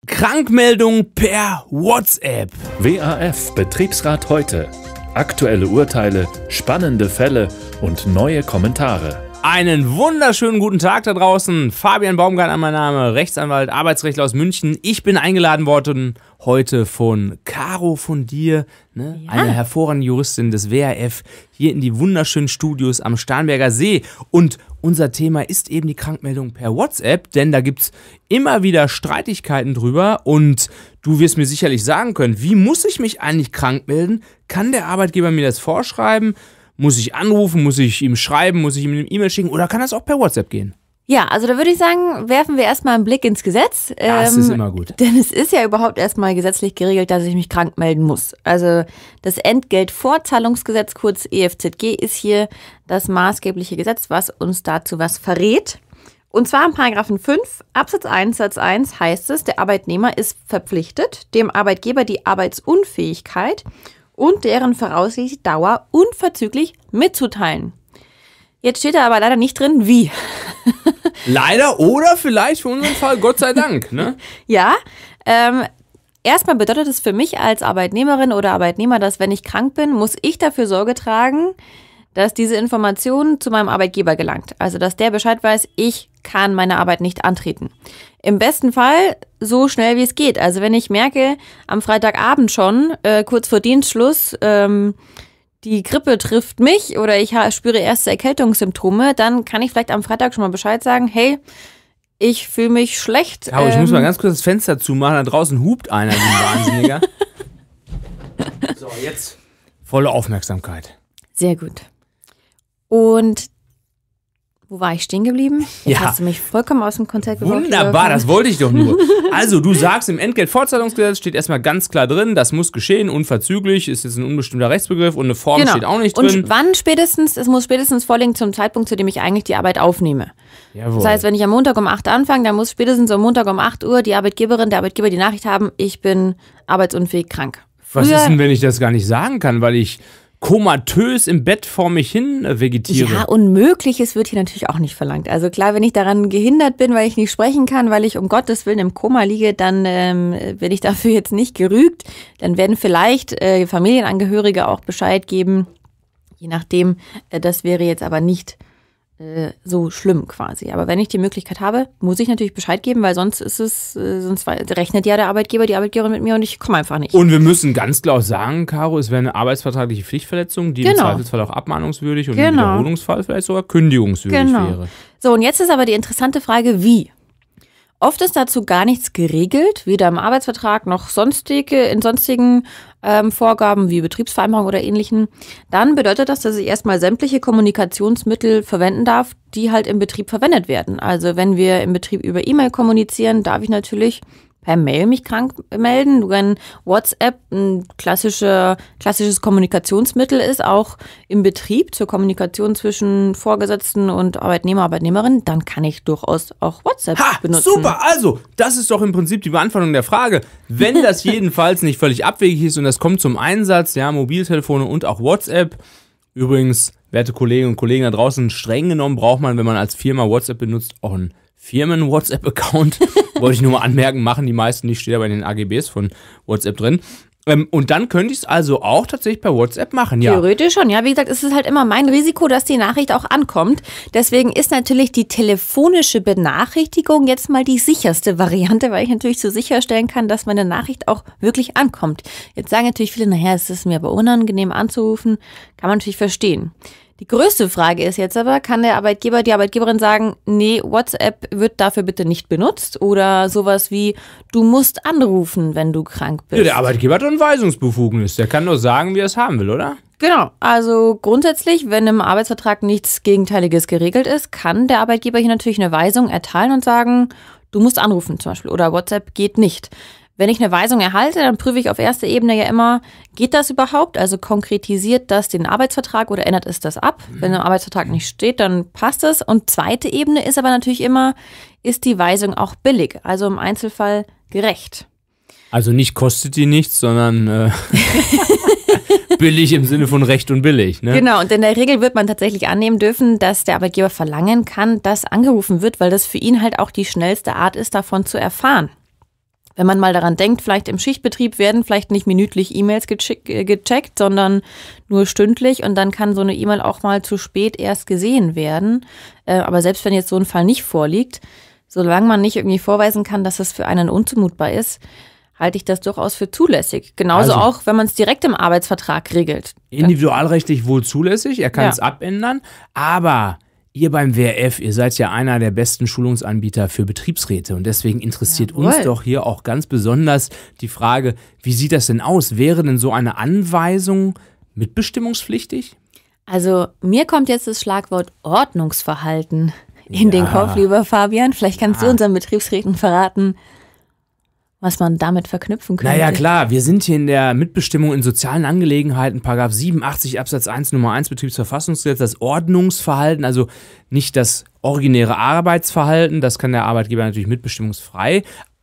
Krankmeldung per WhatsApp. WAF Betriebsrat heute. Aktuelle Urteile, spannende Fälle und neue Kommentare. Einen wunderschönen guten Tag da draußen. Fabian Baumgartner, mein Name, Rechtsanwalt, Arbeitsrechtler aus München. Ich bin eingeladen worden heute von Caro von dir, ne? Ja. Eine hervorragende Juristin des WAF, hier in die wunderschönen Studios am Starnberger See. Und unser Thema ist eben die Krankmeldung per WhatsApp, denn da gibt es immer wieder Streitigkeiten drüber. Und du wirst mir sicherlich sagen können, wie muss ich mich eigentlich krank melden? Kann der Arbeitgeber mir das vorschreiben? Muss ich anrufen, muss ich ihm schreiben, muss ich ihm eine E-Mail schicken oder kann das auch per WhatsApp gehen? Ja, also da würde ich sagen, werfen wir erstmal einen Blick ins Gesetz. Das ist immer gut. Denn es ist ja überhaupt erstmal gesetzlich geregelt, dass ich mich krank melden muss. Also das Entgeltvorzahlungsgesetz, kurz EFZG, ist hier das maßgebliche Gesetz, was uns dazu was verrät. Und zwar in Paragraphen 5 Absatz 1 Satz 1 heißt es, der Arbeitnehmer ist verpflichtet, dem Arbeitgeber die Arbeitsunfähigkeit und deren voraussichtliche Dauer unverzüglich mitzuteilen. Jetzt steht da aber leider nicht drin, wie. Leider oder vielleicht für unseren Fall, Gott sei Dank, ne? Ja, erstmal bedeutet es für mich als Arbeitnehmerin oder Arbeitnehmer, dass wenn ich krank bin, muss ich dafür Sorge tragen, dass diese Information zu meinem Arbeitgeber gelangt. Also, dass der Bescheid weiß, ich kann meine Arbeit nicht antreten. Im besten Fall so schnell wie es geht. Also, wenn ich merke, am Freitagabend schon, kurz vor Dienstschluss, die Grippe trifft mich oder ich spüre erste Erkältungssymptome, dann kann ich vielleicht am Freitag schon mal Bescheid sagen, hey, ich fühle mich schlecht. Aber ich muss mal ganz kurz das Fenster zumachen, da draußen hupt einer, wie ein Wahnsinniger. So, jetzt volle Aufmerksamkeit. Sehr gut. Und wo war ich stehen geblieben? Jetzt hast du mich vollkommen aus dem Konzept geworfen. Wunderbar, das wollte ich doch nur. Also du sagst, im Entgeltvorzahlungsgesetz steht erstmal ganz klar drin, das muss geschehen, unverzüglich, ist jetzt ein unbestimmter Rechtsbegriff und eine Form steht auch nicht drin. Und wann spätestens? Es muss spätestens vorliegen zum Zeitpunkt, zu dem ich eigentlich die Arbeit aufnehme. Jawohl. Das heißt, wenn ich am Montag um 8 anfange, dann muss spätestens am Montag um 8 Uhr die Arbeitgeberin, der Arbeitgeber die Nachricht haben, ich bin arbeitsunfähig krank. Was ist denn, wenn ich das gar nicht sagen kann, weil ich komatös im Bett vor mich hin vegetiere? Ja, Unmögliches wird hier natürlich auch nicht verlangt. Also klar, wenn ich daran gehindert bin, weil ich nicht sprechen kann, weil ich um Gottes Willen im Koma liege, dann werde ich dafür jetzt nicht gerügt. Dann werden vielleicht Familienangehörige auch Bescheid geben. Je nachdem, das wäre jetzt aber nicht so schlimm quasi. Aber wenn ich die Möglichkeit habe, muss ich natürlich Bescheid geben, weil sonst rechnet ja der Arbeitgeber, die Arbeitgeberin mit mir und ich komme einfach nicht. Und wir müssen ganz klar sagen, Caro, es wäre eine arbeitsvertragliche Pflichtverletzung, die im Zweifelsfall auch abmahnungswürdig und im Wiederholungsfall vielleicht sogar kündigungswürdig wäre. So, und jetzt ist aber die interessante Frage, wie? Oft ist dazu gar nichts geregelt, weder im Arbeitsvertrag noch in sonstigen Vorgaben wie Betriebsvereinbarung oder ähnlichen. Dann bedeutet das, dass ich erstmal sämtliche Kommunikationsmittel verwenden darf, die halt im Betrieb verwendet werden. Also wenn wir im Betrieb über E-Mail kommunizieren, darf ich natürlich per Mail mich krank melden. Wenn WhatsApp ein klassisches Kommunikationsmittel ist, auch im Betrieb zur Kommunikation zwischen Vorgesetzten und Arbeitnehmer, Arbeitnehmerin, dann kann ich durchaus auch WhatsApp benutzen. Super, also das ist doch im Prinzip die Beantwortung der Frage. Wenn das jedenfalls nicht völlig abwegig ist und das kommt zum Einsatz, ja, Mobiltelefone und auch WhatsApp. Übrigens, werte Kolleginnen und Kollegen da draußen, streng genommen braucht man, wenn man als Firma WhatsApp benutzt, auch einen Firmen-WhatsApp-Account. Wollte ich nur mal anmerken, machen die meisten nicht, steht aber in den AGBs von WhatsApp drin. Und dann könnte ich es also auch tatsächlich per WhatsApp machen, ja. Theoretisch schon, ja. Wie gesagt, es ist halt immer mein Risiko, dass die Nachricht auch ankommt. Deswegen ist natürlich die telefonische Benachrichtigung jetzt mal die sicherste Variante, weil ich natürlich so sicherstellen kann, dass meine Nachricht auch wirklich ankommt. Jetzt sagen natürlich viele, naja, es ist mir aber unangenehm anzurufen. Kann man natürlich verstehen. Die größte Frage ist jetzt aber, kann der Arbeitgeber, die Arbeitgeberin sagen, nee, WhatsApp wird dafür bitte nicht benutzt oder sowas wie, du musst anrufen, wenn du krank bist. Ja, der Arbeitgeber hat eine Weisungsbefugnis, der kann nur sagen, wie er es haben will, oder? Genau, also grundsätzlich, wenn im Arbeitsvertrag nichts Gegenteiliges geregelt ist, kann der Arbeitgeber hier natürlich eine Weisung erteilen und sagen, du musst anrufen zum Beispiel oder WhatsApp geht nicht. Wenn ich eine Weisung erhalte, dann prüfe ich auf erster Ebene ja immer, geht das überhaupt? Also konkretisiert das den Arbeitsvertrag oder ändert es das ab? Wenn im Arbeitsvertrag nicht steht, dann passt es. Und zweite Ebene ist aber natürlich immer, ist die Weisung auch billig? Also im Einzelfall gerecht. Also nicht kostet die nichts, sondern billig im Sinne von recht und billig, ne? Genau, und in der Regel wird man tatsächlich annehmen dürfen, dass der Arbeitgeber verlangen kann, dass angerufen wird, weil das für ihn halt auch die schnellste Art ist, davon zu erfahren. Wenn man mal daran denkt, vielleicht im Schichtbetrieb werden vielleicht nicht minütlich E-Mails gecheckt, sondern nur stündlich und dann kann so eine E-Mail auch mal zu spät erst gesehen werden. Aber selbst wenn jetzt so ein Fall nicht vorliegt, solange man nicht irgendwie vorweisen kann, dass es für einen unzumutbar ist, halte ich das durchaus für zulässig. Genauso also, auch, wenn man es direkt im Arbeitsvertrag regelt. Individualrechtlich wohl zulässig, er kann es abändern, aber ihr beim WRF, ihr seid ja einer der besten Schulungsanbieter für Betriebsräte und deswegen interessiert uns doch hier auch ganz besonders die Frage, wie sieht das denn aus? Wäre denn so eine Anweisung mitbestimmungspflichtig? Also mir kommt jetzt das Schlagwort Ordnungsverhalten in den Kopf, lieber Fabian. Vielleicht kannst du unseren Betriebsräten verraten, was man damit verknüpfen könnte. Naja, klar, wir sind hier in der Mitbestimmung in sozialen Angelegenheiten, § 87 Absatz 1 Nummer 1 Betriebsverfassungsgesetz, das Ordnungsverhalten, also nicht das originäre Arbeitsverhalten, das kann der Arbeitgeber natürlich mitbestimmungsfrei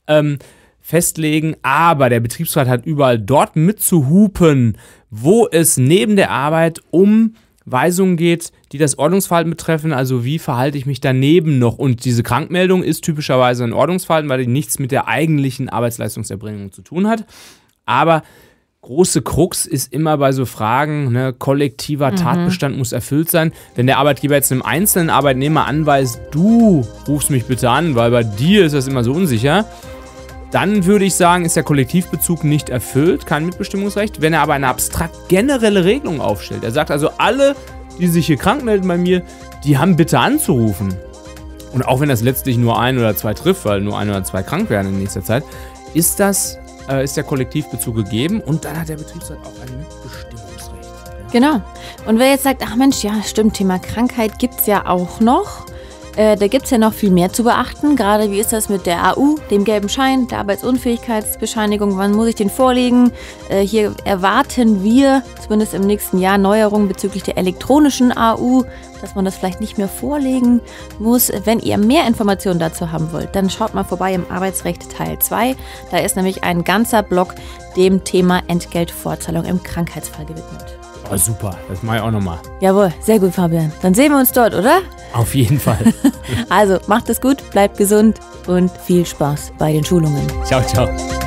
festlegen, aber der Betriebsrat hat überall dort mitzuhupen, wo es neben der Arbeit um Weisungen geht, die das Ordnungsverhalten betreffen, also wie verhalte ich mich daneben noch. Und diese Krankmeldung ist typischerweise ein Ordnungsverhalten, weil die nichts mit der eigentlichen Arbeitsleistungserbringung zu tun hat. Aber große Krux ist immer bei so Fragen, ne, kollektiver Tatbestand muss erfüllt sein. Wenn der Arbeitgeber jetzt einem einzelnen Arbeitnehmer anweist, du rufst mich bitte an, weil bei dir ist das immer so unsicher, dann würde ich sagen, ist der Kollektivbezug nicht erfüllt, kein Mitbestimmungsrecht. Wenn er aber eine abstrakt generelle Regelung aufstellt, er sagt also, alle, die sich hier krank melden bei mir, die haben bitte anzurufen. Und auch wenn das letztlich nur 1 oder 2 trifft, weil nur 1 oder 2 krank werden in nächster Zeit, ist der Kollektivbezug gegeben und dann hat der Betriebsrat auch ein Mitbestimmungsrecht. Ja. Genau. Und wer jetzt sagt, ach Mensch, ja stimmt, Thema Krankheit gibt es ja auch noch. Da gibt es ja noch viel mehr zu beachten. Gerade wie ist das mit der AU, dem gelben Schein, der Arbeitsunfähigkeitsbescheinigung, wann muss ich den vorlegen? Hier erwarten wir zumindest im nächsten Jahr Neuerungen bezüglich der elektronischen AU, dass man das vielleicht nicht mehr vorlegen muss. Wenn ihr mehr Informationen dazu haben wollt, dann schaut mal vorbei im Arbeitsrecht Teil 2. Da ist nämlich ein ganzer Block dem Thema Entgeltfortzahlung im Krankheitsfall gewidmet. Oh, super, das mache ich auch nochmal. Jawohl, sehr gut, Fabian. Dann sehen wir uns dort, oder? Auf jeden Fall. Also, macht es gut, bleibt gesund und viel Spaß bei den Schulungen. Ciao, ciao.